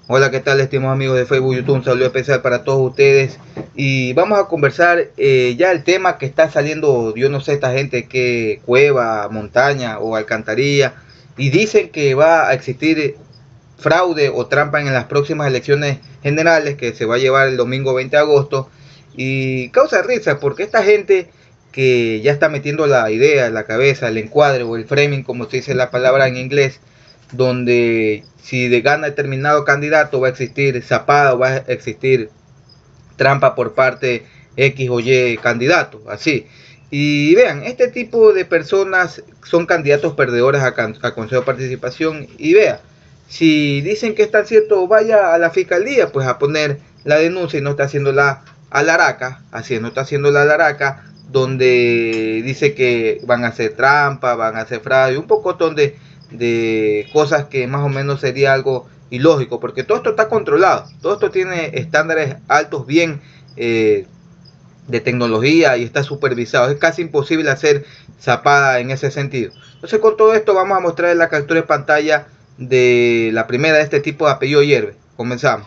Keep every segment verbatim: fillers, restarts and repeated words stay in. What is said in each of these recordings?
Hola, ¿qué tal, estimados amigos de Facebook, YouTube? Un saludo especial para todos ustedes. Y vamos a conversar eh, ya el tema que está saliendo, yo no sé esta gente qué cueva, montaña o alcantarilla, y dicen que va a existir fraude o trampa en las próximas elecciones generales que se va a llevar el domingo veinte de agosto. Y causa risa porque esta gente que ya está metiendo la idea en la cabeza, el encuadre o el framing, como se dice la palabra en inglés, donde si de gana determinado candidato va a existir zapada o va a existir trampa por parte X o Y candidato, así. Y vean, este tipo de personas son candidatos perdedores a, a Consejo de Participación. Y vea, si dicen que está cierto, vaya a la fiscalía pues a poner la denuncia y no está haciendo la alaraca, así no está haciendo la alaraca, donde dice que van a hacer trampa, van a hacer fraude, un pocotón de, de cosas que más o menos sería algo ilógico, porque todo esto está controlado, todo esto tiene estándares altos, bien eh, de tecnología, y está supervisado. Es casi imposible hacer zapada en ese sentido. Entonces, con todo esto vamos a mostrar la captura de pantalla de la primera de este tipo de apellido Ayerbe. Comenzamos.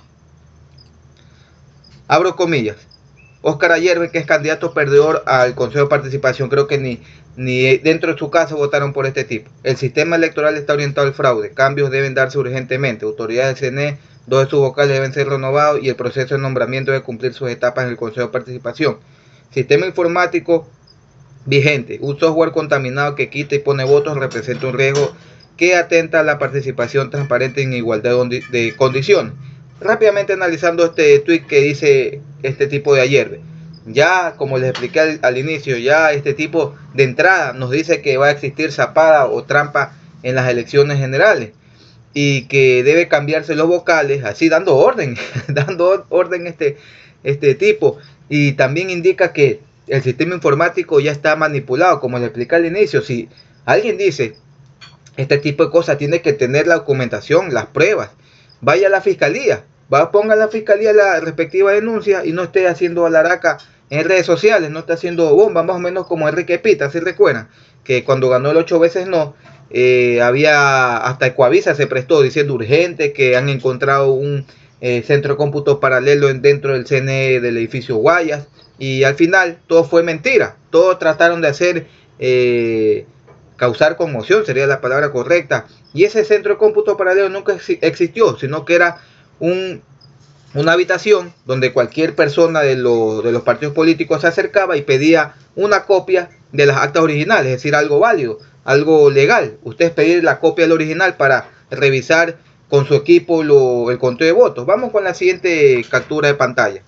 Abro comillas. Óscar Ayerbe, que es candidato perdedor al Consejo de Participación. Creo que ni, ni dentro de su casa votaron por este tipo. El sistema electoral está orientado al fraude. Cambios deben darse urgentemente. Autoridades del C N E, dos de sus vocales deben ser renovados y el proceso de nombramiento debe cumplir sus etapas en el Consejo de Participación. Sistema informático vigente. Un software contaminado que quita y pone votos representa un riesgo que atenta a la participación transparente en igualdad de condiciones. Rápidamente analizando este tweet que dice este tipo de Ayerbe. Ya, como les expliqué al, al inicio, ya este tipo de entrada nos dice que va a existir zapada o trampa en las elecciones generales y que debe cambiarse los vocales, así dando orden, dando orden este, este tipo. Y también indica que el sistema informático ya está manipulado, como les expliqué al inicio. Si alguien dice este tipo de cosas, tiene que tener la documentación, las pruebas. Vaya a la fiscalía, va, ponga a la fiscalía la respectiva denuncia y no esté haciendo alaraca en redes sociales, no está haciendo bomba, más o menos como Enrique Pita. ¿Se recuerdan? Que cuando ganó el ocho veces no, eh, había hasta Ecuavisa se prestó diciendo urgente que han encontrado un eh, centro de cómputo paralelo en, dentro del C N E del edificio Guayas, y al final todo fue mentira. Todos trataron de hacer eh, causar conmoción, sería la palabra correcta, y ese centro de cómputo paralelo nunca existió, sino que era un, una habitación donde cualquier persona de, lo, de los partidos políticos se acercaba y pedía una copia de las actas originales, es decir, algo válido, algo legal. Ustedes pedir la copia del original para revisar con su equipo lo, el conteo de votos. Vamos con la siguiente captura de pantalla.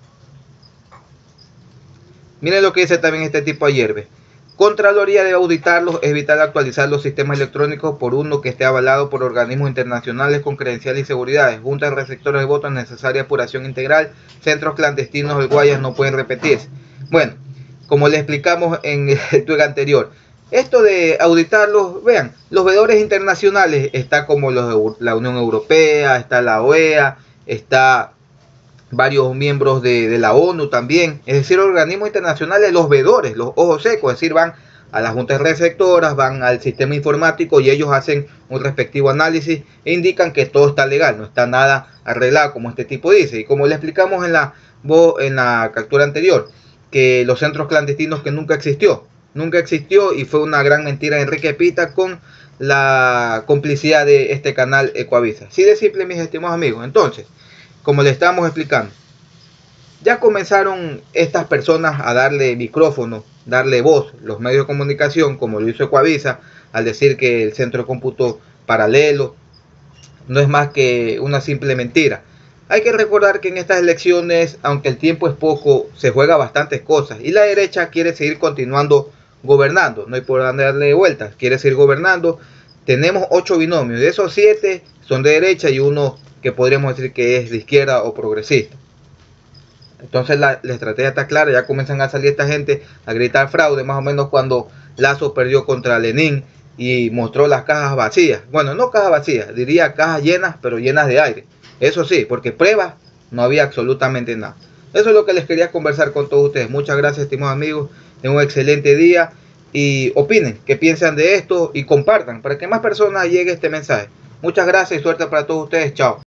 Miren lo que dice también este tipo Ayerbe. Contraloría debe auditarlos, evitar actualizar los sistemas electrónicos por uno que esté avalado por organismos internacionales con credenciales y seguridades. Juntas de receptores de votos, necesaria apuración integral. Centros clandestinos del Guayas no pueden repetirse. Bueno, como les explicamos en el tweet anterior, esto de auditarlos, vean, los veedores internacionales, está como los, la Unión Europea, está la O E A, está varios miembros de, de la ONU también, es decir, organismos internacionales, los veedores, los ojos secos, es decir, van a las juntas receptoras, van al sistema informático y ellos hacen un respectivo análisis e indican que todo está legal, no está nada arreglado como este tipo dice. Y como le explicamos en la, en la captura anterior, que los centros clandestinos, que nunca existió, nunca existió y fue una gran mentira de Enrique Pita con la complicidad de este canal Ecuavisa. Así de simple, mis estimados amigos. Entonces, como le estamos explicando, ya comenzaron estas personas a darle micrófono, darle voz, los medios de comunicación, como lo hizo Ecuavisa, al decir que el centro de cómputo paralelo no es más que una simple mentira. Hay que recordar que en estas elecciones, aunque el tiempo es poco, se juega bastantes cosas, y la derecha quiere seguir continuando gobernando, no hay por dónde darle vueltas, quiere seguir gobernando. Tenemos ocho binomios, de esos siete son de derecha y uno que podríamos decir que es de izquierda o progresista. Entonces la, la estrategia está clara, ya comienzan a salir esta gente a gritar fraude, más o menos cuando Lazo perdió contra Lenin y mostró las cajas vacías. Bueno, no cajas vacías, diría cajas llenas, pero llenas de aire. Eso sí, porque pruebas no había absolutamente nada. Eso es lo que les quería conversar con todos ustedes. Muchas gracias, estimados amigos, tengan un excelente día y opinen qué piensan de esto y compartan para que más personas llegue este mensaje. Muchas gracias y suerte para todos ustedes. Chao.